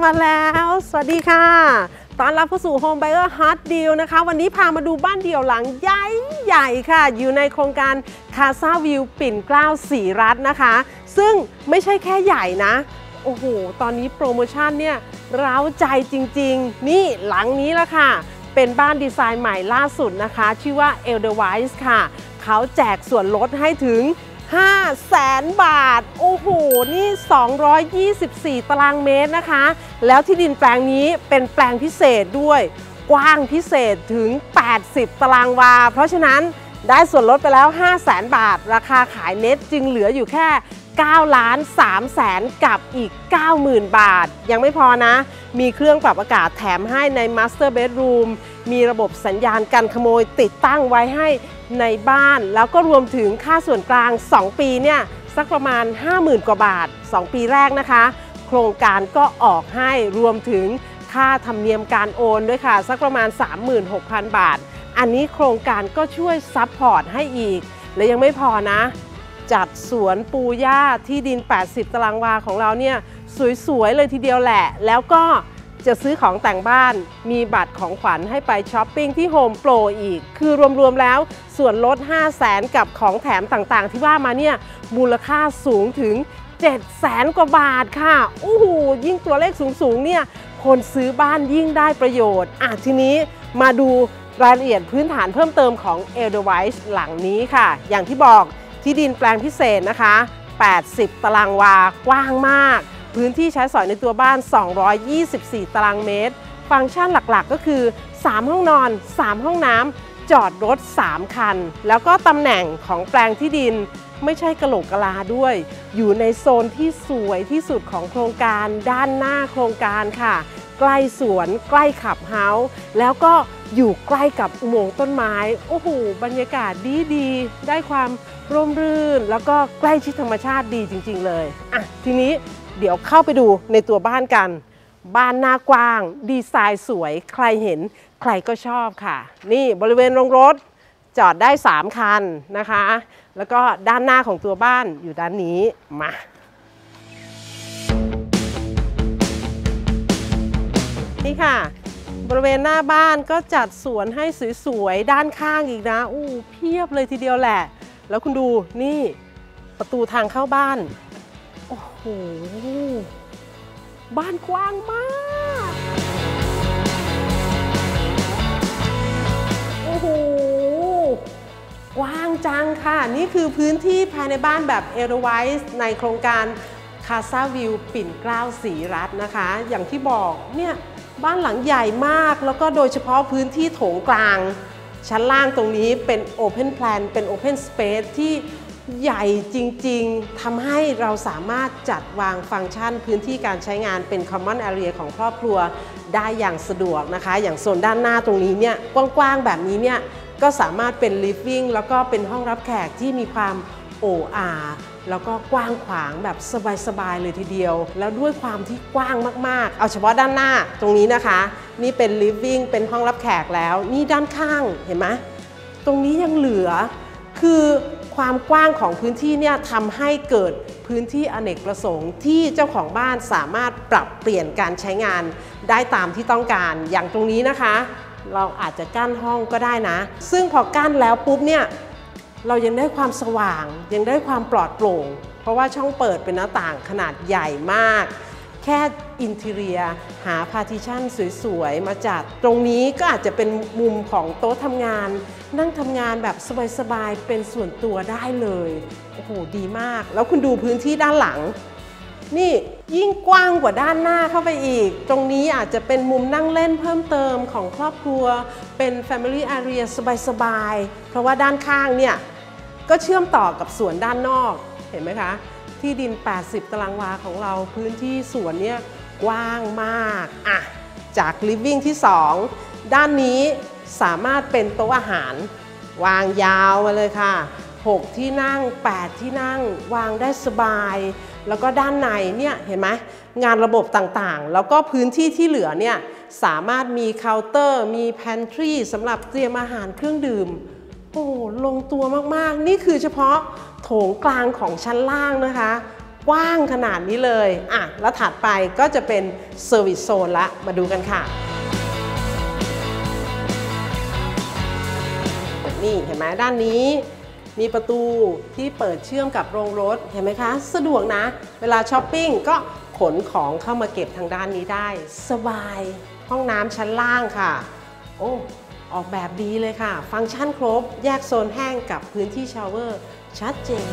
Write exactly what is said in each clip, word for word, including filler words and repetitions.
มาแล้วสวัสดีค่ะตอนรับเข้าสู่ Home Buyer Hot Deal นะคะวันนี้พามาดูบ้านเดี่ยวหลังใหญ่ใหญ่ค่ะอยู่ในโครงการ Casa View ปิ่นเกล้าศรีรัตน์นะคะซึ่งไม่ใช่แค่ใหญ่นะโอ้โหตอนนี้โปรโมชั่นเนี่ยเร้าใจจริงๆนี่หลังนี้ละค่ะเป็นบ้านดีไซน์ใหม่ล่าสุดนะคะชื่อว่า Edelweiss ค่ะเขาแจกส่วนลดให้ถึงห้าแสนบาทโอ้โหนี่สองร้อยยี่สิบสี่ตารางเมตรนะคะแล้วที่ดินแปลงนี้เป็นแปลงพิเศษด้วยกว้างพิเศษถึงแปดสิบตารางวาเพราะฉะนั้นได้ส่วนลดไปแล้วห้าแสนบาทราคาขายเน็ตจึงเหลืออยู่แค่เก้าล้านสามแสนกับอีก เก้าหมื่น บาทยังไม่พอนะมีเครื่องปรับอากาศแถมให้ใน Master Bedroom มีระบบสัญญาณกันขโมยติดตั้งไว้ให้ในบ้านแล้วก็รวมถึงค่าส่วนกลางสองปีเนี่ยสักประมาณ ห้าหมื่น กว่าบาทสองปีแรกนะคะโครงการก็ออกให้รวมถึงค่าธรรมเนียมการโอนด้วยค่ะสักประมาณ สามหมื่นหกพัน บาทอันนี้โครงการก็ช่วยซัพพอร์ตให้อีกและยังไม่พอนะจัดสวนปูหญ้าที่ดินแปดสิบตารางวาของเราเนี่ยสวยๆเลยทีเดียวแหละแล้วก็จะซื้อของแต่งบ้านมีบัตรของขวัญให้ไปช้อปปิ้งที่โฮมโปรอีกคือรวมๆแล้วส่วนลด ห้าแสน กับของแถมต่างๆที่ว่ามาเนี่ยมูลค่าสูงถึง เจ็ดแสน กว่าบาทค่ะโอ้โหยิ่งตัวเลขสูงๆเนี่ยคนซื้อบ้านยิ่งได้ประโยชน์อ่ะทีนี้มาดูรายละเอียดพื้นฐานเพิ่มเติมของ Edelweiss หลังนี้ค่ะอย่างที่บอกที่ดินแปลงพิเศษนะคะแปดสิบตารางวากว้างมากพื้นที่ใช้สอยในตัวบ้านสองร้อยยี่สิบสี่ตารางเมตรฟังก์ชันหลักๆก็คือสามห้องนอนสามห้องน้ำจอดรถสามคันแล้วก็ตำแหน่งของแปลงที่ดินไม่ใช่กะโหลกกะลาด้วยอยู่ในโซนที่สวยที่สุดของโครงการด้านหน้าโครงการค่ะใกล้สวนใกล้ขับเฮาส์แล้วก็อยู่ใกล้กับอุโมงค์ต้นไม้โอ้โหบรรยากาศดีๆได้ความร่มรื่นแล้วก็ใกล้ชิดธรรมชาติดีจริงๆเลยอ่ะทีนี้เดี๋ยวเข้าไปดูในตัวบ้านกันบ้านหน้ากว้างดีไซน์สวยใครเห็นใครก็ชอบค่ะนี่บริเวณโรงรถจอดได้สามคันนะคะแล้วก็ด้านหน้าของตัวบ้านอยู่ด้านนี้มานี่ค่ะบริเวณหน้าบ้านก็จัดสวนให้สวยๆด้านข้างอีกนะอู้เพียบเลยทีเดียวแหละแล้วคุณดูนี่ประตูทางเข้าบ้านโอ้โหบ้านกว้างมากโอ้โหกว้างจังค่ะนี่คือพื้นที่ภายในบ้านแบบ Edelweiss ในโครงการ Casa View ปิ่นเกล้าศรีรัตน์นะคะอย่างที่บอกเนี่ยบ้านหลังใหญ่มากแล้วก็โดยเฉพาะพื้นที่โถงกลางชั้นล่างตรงนี้เป็น Open Plan เป็น Open Space ที่ใหญ่จริงๆทำให้เราสามารถจัดวางฟังก์ชันพื้นที่การใช้งานเป็น Common Area ของครอบครัวได้อย่างสะดวกนะคะอย่างโซนด้านหน้าตรงนี้เนี่ยกว้างๆแบบนี้เนี่ยก็สามารถเป็น Living แล้วก็เป็นห้องรับแขกที่มีความโอ้อาแล้วก็กว้างขวางแบบสบายๆเลยทีเดียวแล้วด้วยความที่กว้างมากๆเอาเฉพาะด้านหน้าตรงนี้นะคะนี่เป็น Living เป็นห้องรับแขกแล้วนี่ด้านข้างเห็นไหมตรงนี้ยังเหลือคือความกว้างของพื้นที่เนี่ยทำให้เกิดพื้นที่อเนกประสงค์ที่เจ้าของบ้านสามารถปรับเปลี่ยนการใช้งานได้ตามที่ต้องการอย่างตรงนี้นะคะเราอาจจะกั้นห้องก็ได้นะซึ่งพอกั้นแล้วปุ๊บเนี่ยเรายังได้ความสว่างยังได้ความปลอดโปร่งเพราะว่าช่องเปิดเป็นหน้าต่างขนาดใหญ่มากแค่อินทีเรียหาพาร์ติชันสวยๆมาจัดตรงนี้ก็อาจจะเป็นมุมของโต๊ะทำงานนั่งทำงานแบบสบายๆเป็นส่วนตัวได้เลยโอ้โหดีมากแล้วคุณดูพื้นที่ด้านหลังนี่ยิ่งกว้างกว่าด้านหน้าเข้าไปอีกตรงนี้อาจจะเป็นมุมนั่งเล่นเพิ่มเติมของครอบครัวเป็น Family Area สบายๆเพราะว่าด้านข้างเนี่ยก็เชื่อมต่อกับสวนด้านนอกเห็นไหมคะที่ดินแปดสิบตารางวาของเราพื้นที่สวนเนี่ยกว้างมากอ่ะจาก Living ที่สองด้านนี้สามารถเป็นโต๊ะอาหารวางยาวมาเลยค่ะหกที่นั่งแปดที่นั่งวางได้สบายแล้วก็ด้านในเนี่ยเห็นไหมงานระบบต่างๆแล้วก็พื้นที่ที่เหลือเนี่ยสามารถมีเคาน์เตอร์มีแพนทรีสำหรับเตรียมอาหารเครื่องดื่มโอ้ลงตัวมากๆนี่คือเฉพาะโถงกลางของชั้นล่างนะคะกว้างขนาดนี้เลยอ่ะแล้วถัดไปก็จะเป็นเซอร์วิสโซนละมาดูกันค่ะนี่เห็นไหมด้านนี้มีประตูที่เปิดเชื่อมกับโรงรถเห็นไหมคะสะดวกนะเวลาช้อปปิ้งก็ขนของเข้ามาเก็บทางด้านนี้ได้สบายห้องน้ำชั้นล่างค่ะโอ้ออกแบบดีเลยค่ะฟังก์ชันครบแยกโซนแห้งกับพื้นที่ชาวเวอร์ชัดเจน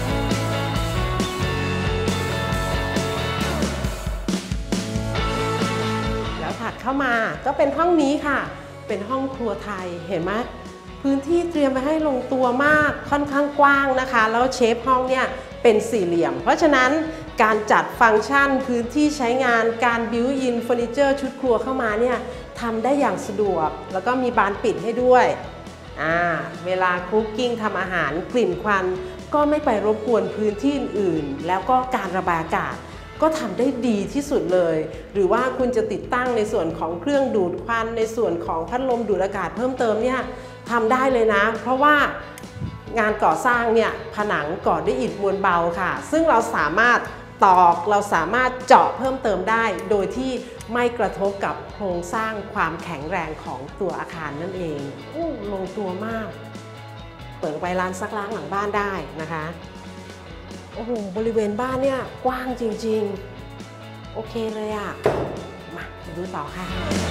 แล้วถัดเข้ามาก็เป็นห้องนี้ค่ะเป็นห้องครัวไทยเห็นไหมพื้นที่เตรียมไปให้ลงตัวมากค่อนข้างกว้างนะคะแล้วเชฟห้องเนี่ยเป็นสี่เหลี่ยมเพราะฉะนั้นการจัดฟังก์ชันพื้นที่ใช้งานการบิวอินเฟอร์นิเจอร์ชุดครัวเข้ามาเนี่ยทำได้อย่างสะดวกแล้วก็มีบานปิดให้ด้วยอ่าเวลาคุกกิ้งทำอาหารกลิ่นควันก็ไม่ไปรบกวนพื้นที่อื่นแล้วก็การระบายอากาศก็ทำได้ดีที่สุดเลยหรือว่าคุณจะติดตั้งในส่วนของเครื่องดูดควันในส่วนของพัดลมดูดอากาศเพิ่มเติมเนี่ยทำได้เลยนะเพราะว่างานก่อสร้างเนี่ยผนังก่อด้วยอิฐมวลเบาค่ะซึ่งเราสามารถตอกเราสามารถเจาะเพิ่มเติมได้โดยที่ไม่กระทบกับโครงสร้างความแข็งแรงของตัวอาคารนั่นเองอู้ลงตัวมากเปิดไปร้านซักล้างหลังบ้านได้นะคะโอ้โหบริเวณบ้านเนี่ยกว้างจริงๆโอเคเลยอะมาดูต่อค่ะ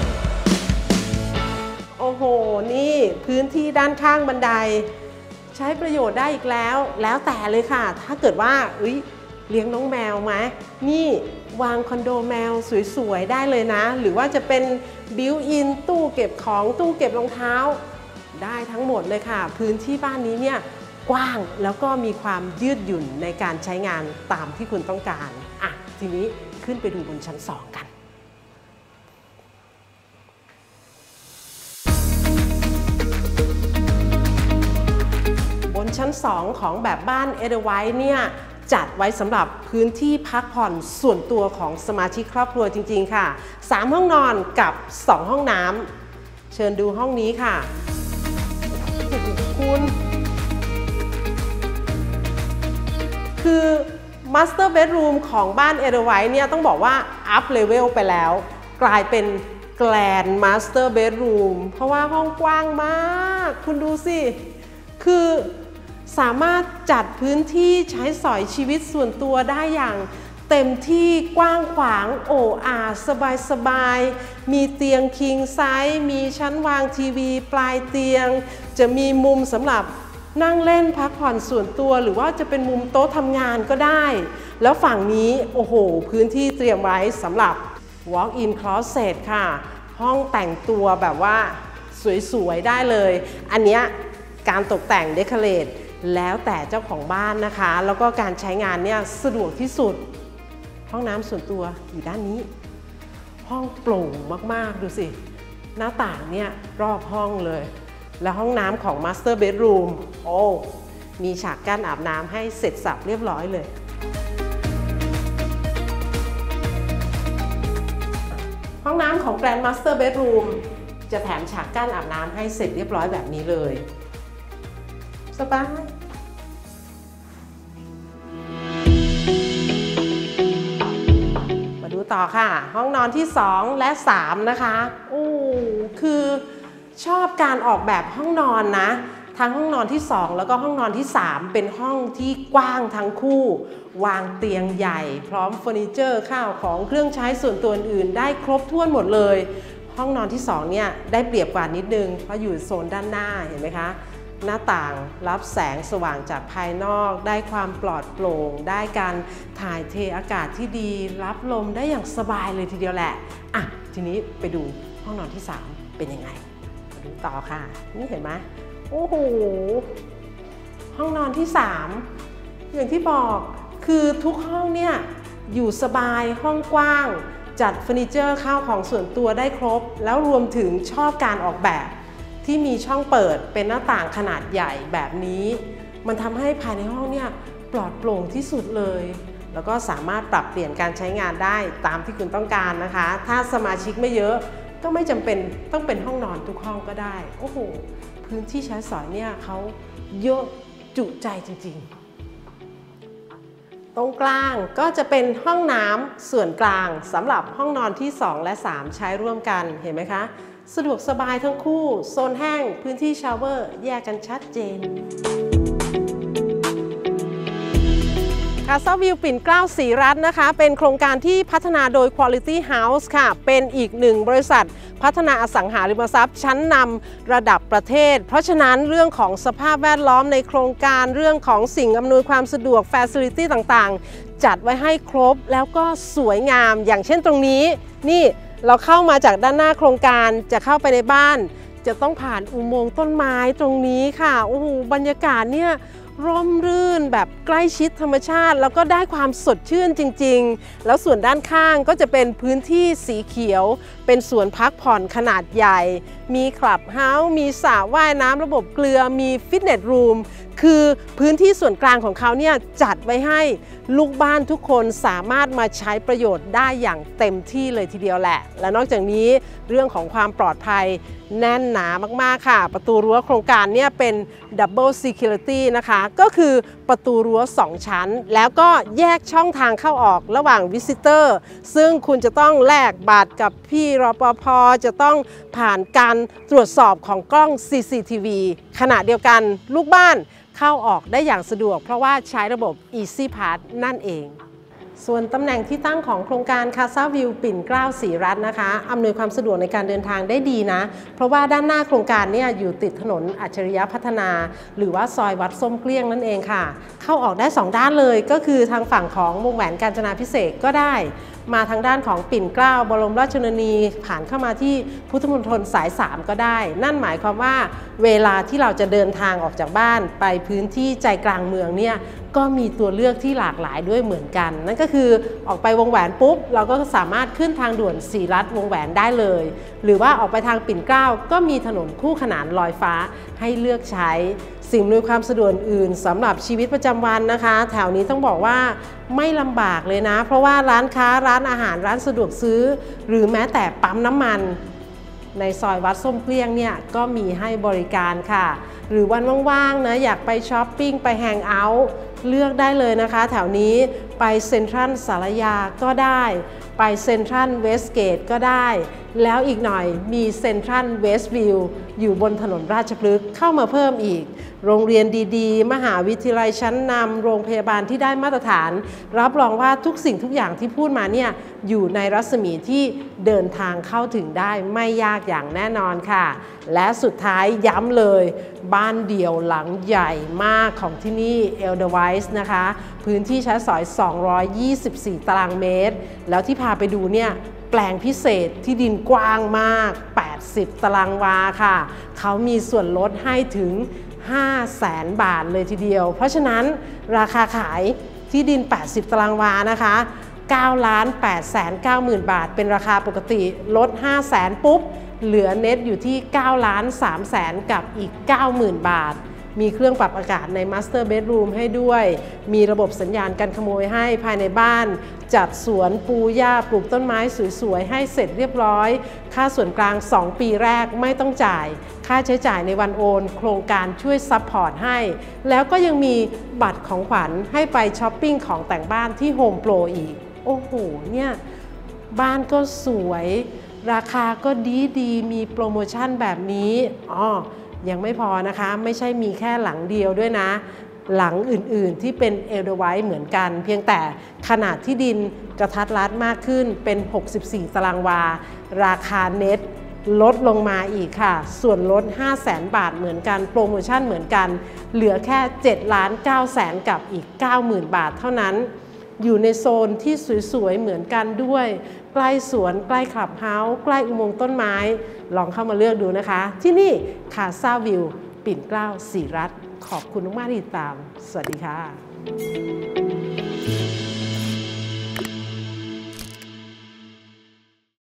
โอ้โหนี่พื้นที่ด้านข้างบันไดใช้ประโยชน์ได้อีกแล้วแล้วแต่เลยค่ะถ้าเกิดว่าเอ้ยเลี้ยงน้องแมวไหมนี่วางคอนโดแมวสวยๆได้เลยนะหรือว่าจะเป็นบิวอินตู้เก็บของตู้เก็บรองเท้าได้ทั้งหมดเลยค่ะพื้นที่บ้านนี้เนี่ยกว้างแล้วก็มีความยืดหยุ่นในการใช้งานตามที่คุณต้องการอ่ะทีนี้ขึ้นไปดูบนชั้นสองกันบนชั้นสองของแบบบ้านเอเดไวท์เนี่ยจัดไว้สำหรับพื้นที่พักผ่อนส่วนตัวของสมาชิกครอบครัวจริงๆค่ะสามห้องนอนกับสองห้องน้ำเชิญดูห้องนี้ค่ะคุณคือ Master Bedroom ของบ้านเอเดไวท์เนี่ยต้องบอกว่าอัพเลเวลไปแล้วกลายเป็น Grand Master Bedroom เพราะว่าห้องกว้างมากคุณดูสิคือสามารถจัดพื้นที่ใช้สอยชีวิตส่วนตัวได้อย่างเต็มที่กว้างขวางโอ้อาสบายสบายมีเตียงคิงไซส์มีชั้นวางทีวีปลายเตียงจะมีมุมสำหรับนั่งเล่นพักผ่อนส่วนตัวหรือว่าจะเป็นมุมโต๊ะทำงานก็ได้แล้วฝั่งนี้โอ้โหพื้นที่เตรียมไว้สำหรับ walk-in closet ค่ะห้องแต่งตัวแบบว่าสวยๆได้เลยอันเนี้ยการตกแต่งเดคอเรทแล้วแต่เจ้าของบ้านนะคะแล้วก็การใช้งานเนี่ยสะดวกที่สุดห้องน้ำส่วนตัวอยู่ด้านนี้ห้องโปร่งมากๆดูสิหน้าต่างเนี่ยรอบห้องเลยแล้วห้องน้ำของ Master Bedroom โอ้มีฉากกั้นอาบน้ำให้เสร็จสับเรียบร้อยเลยห้องน้ำของ Grand Master Bedroom จะแถมฉากกั้นอาบน้ำให้เสร็จเรียบร้อยแบบนี้เลยสบายมาดูต่อค่ะห้องนอนที่สองและสามนะคะโอ้คือชอบการออกแบบห้องนอนนะทั้งห้องนอนที่สองแล้วก็ห้องนอนที่สามเป็นห้องที่กว้างทั้งคู่วางเตียงใหญ่พร้อมเฟอร์นิเจอร์ข้าวของเครื่องใช้ส่วนตัวอื่นได้ครบถ้วนหมดเลยห้องนอนที่สองเนี่ยได้เปรียบกว่านิดนึงเพราะอยู่โซนด้านหน้าเห็นไหมคะหน้าต่างรับแสงสว่างจากภายนอกได้ความปลอดโปร่งได้การถ่ายเทอากาศที่ดีรับลมได้อย่างสบายเลยทีเดียวแหละอ่ะทีนี้ไปดูห้องนอนที่สามเป็นยังไงมาดูต่อค่ะนี่เห็นไหมโอ้โหห้องนอนที่สามอย่างที่บอกคือทุกห้องเนี่ยอยู่สบายห้องกว้างจัดเฟอร์นิเจอร์ข้าวของส่วนตัวได้ครบแล้วรวมถึงชอบการออกแบบที่มีช่องเปิดเป็นหน้าต่างขนาดใหญ่แบบนี้มันทำให้ภายในห้องเนี่ยปลอดโปร่งที่สุดเลยแล้วก็สามารถปรับเปลี่ยนการใช้งานได้ตามที่คุณต้องการนะคะถ้าสมาชิกไม่เยอะก็ไม่จำเป็นต้องเป็นห้องนอนทุกห้องก็ได้โอ้โหพื้นที่ใช้สอยเนี่ยเขาเยอะจุใจจริงๆตรงกลางก็จะเป็นห้องน้ำส่วนกลางสำหรับห้องนอนที่สองและสามใช้ร่วมกันเห็นไหมคะสะดวกสบายทั้งคู่โซนแห้งพื้นที่ชาวเวอร์แยกกันชัดเจนCasa View ปิ่นเกล้าศรีรัตน์นะคะเป็นโครงการที่พัฒนาโดย Quality House ค่ะเป็นอีกหนึ่งบริษัทพัฒนาอสังหาริมทรัพย์ชั้นนำระดับประเทศเพราะฉะนั้นเรื่องของสภาพแวดล้อมในโครงการเรื่องของสิ่งอำนวยความสะดวก Facility ต่างๆจัดไว้ให้ครบแล้วก็สวยงามอย่างเช่นตรงนี้นี่เราเข้ามาจากด้านหน้าโครงการจะเข้าไปในบ้านจะต้องผ่านอุโมงค์ต้นไม้ตรงนี้ค่ะโอ้โหบรรยากาศเนี่ยร่มรื่นแบบใกล้ชิดธรรมชาติแล้วก็ได้ความสดชื่นจริงๆแล้วส่วนด้านข้างก็จะเป็นพื้นที่สีเขียวเป็นสวนพักผ่อนขนาดใหญ่มีคลับเฮาส์มีสระว่ายน้ำระบบเกลือมีฟิตเนสรูมคือพื้นที่ส่วนกลางของเขาเนี่ยจัดไว้ให้ลูกบ้านทุกคนสามารถมาใช้ประโยชน์ได้อย่างเต็มที่เลยทีเดียวแหละและนอกจากนี้เรื่องของความปลอดภัยแน่นหนามากๆค่ะประตูรั้วโครงการเนี่ยเป็น Double Security นะคะก็คือประตูรั้วสองชั้นแล้วก็แยกช่องทางเข้าออกระหว่าง Visitor ซึ่งคุณจะต้องแลกบัตรกับพี่รปภ.จะต้องผ่านการตรวจสอบของกล้อง ซี ซี ที วี ขณะเดียวกันลูกบ้านเข้าออกได้อย่างสะดวกเพราะว่าใช้ระบบ Easy Pass นั่นเองส่วนตำแหน่งที่ตั้งของโครงการ Casa View ปิ่นเกล้าศรีรัตน์นะคะอำนวยความสะดวกในการเดินทางได้ดีนะเพราะว่าด้านหน้าโครงการเนี่ยอยู่ติดถนนอัจฉริยะพัฒนาหรือว่าซอยวัดส้มเกลี้ยงนั่นเองค่ะเข้าออกได้สองด้านเลยก็คือทางฝั่งของวงแหวนกาญจนาภิเษกก็ได้มาทางด้านของปิ่นเกล้าบรมราชชนนีผ่านเข้ามาที่พุทธมณฑลสายสามก็ได้นั่นหมายความว่าเวลาที่เราจะเดินทางออกจากบ้านไปพื้นที่ใจกลางเมืองเนี่ยก็มีตัวเลือกที่หลากหลายด้วยเหมือนกันนั่นก็คือออกไปวงแหวนปุ๊บเราก็สามารถขึ้นทางด่วนศรีรัตน์วงแหวนได้เลยหรือว่าออกไปทางปิ่นเกล้าก็มีถนนคู่ขนานลอยฟ้าให้เลือกใช้สิ่งอำนวยความสะดวกอื่นสำหรับชีวิตประจำวันนะคะแถวนี้ต้องบอกว่าไม่ลำบากเลยนะเพราะว่าร้านค้าร้านอาหารร้านสะดวกซื้อหรือแม้แต่ปั๊มน้ำมันในซอยวัดส้มเกลี้ยงเนี่ยก็มีให้บริการค่ะหรือวันว่างๆนะอยากไปช้อปปิ้งไปแฮงเอาท์เลือกได้เลยนะคะแถวนี้ไปเซ็นทรัลสารยาก็ได้ไปเซ็นทรัลเวสเกตก็ได้แล้วอีกหน่อยมีเซ็นทรัลเวสต์วิวอยู่บนถนนราชพฤกษ์เข้ามาเพิ่มอีกโรงเรียนดีๆมหาวิทยาลัยชั้นนำโรงพยาบาลที่ได้มาตรฐานรับรองว่าทุกสิ่งทุกอย่างที่พูดมาเนี่ยอยู่ในรัศมีที่เดินทางเข้าถึงได้ไม่ยากอย่างแน่นอนค่ะและสุดท้ายย้ำเลยบ้านเดี่ยวหลังใหญ่มากของที่นี่ Edelweiss นะคะพื้นที่ใช้สอยสองร้อยยี่สิบสี่ตารางเมตรแล้วที่พาไปดูเนี่ยแปลงพิเศษที่ดินกว้างมากแปดสิบตารางวาค่ะเขามีส่วนลดให้ถึงห้าแสนบาทเลยทีเดียวเพราะฉะนั้นราคาขายที่ดินแปดสิบตารางวานะคะเก้าล้านแปดแสนเก้าหมื่นบาทเป็นราคาปกติลดห้าแสนปุ๊บเหลือเน็ตอยู่ที่เก้าล้านสามแสนกับอีก เก้าหมื่นบาทมีเครื่องปรับอากาศใน Master Bedroom ให้ด้วยมีระบบสัญญาณกันขโมยให้ภายในบ้านจัดสวนปูหญ้าปลูกต้นไม้สวยๆให้เสร็จเรียบร้อยค่าส่วนกลางสองปีแรกไม่ต้องจ่ายค่าใช้จ่ายในวันโอนโครงการช่วยซัพพอร์ตให้แล้วก็ยังมีบัตรของขวัญให้ไปช้อปปิ้งของแต่งบ้านที่ Home Pro อีกโอ้โหเนี่ยบ้านก็สวยราคาก็ดีดีมีโปรโมชั่นแบบนี้อ๋อยังไม่พอนะคะไม่ใช่มีแค่หลังเดียวด้วยนะหลังอื่นๆที่เป็น Edelweiss เหมือนกันเพียงแต่ขนาดที่ดินกระทัดรัดมากขึ้นเป็นหกสิบสี่ตารางวาราคาเน็ตลดลงมาอีกค่ะส่วนลด ห้าแสนบาทเหมือนกันโปรโมชั่นเหมือนกันเหลือแค่ เจ็ดล้านเก้าแสนกับอีก เก้าหมื่นบาทเท่านั้นอยู่ในโซนที่สวยๆเหมือนกันด้วยใกล้สวนใกล้คลับเฮาส์ใกล้อุโมงค์ต้นไม้ลองเข้ามาเลือกดูนะคะที่นี่ Casa View ปิ่นเกล้าศรีรัตน์ขอบคุณมากที่ติดตามสวัสดีค่ะ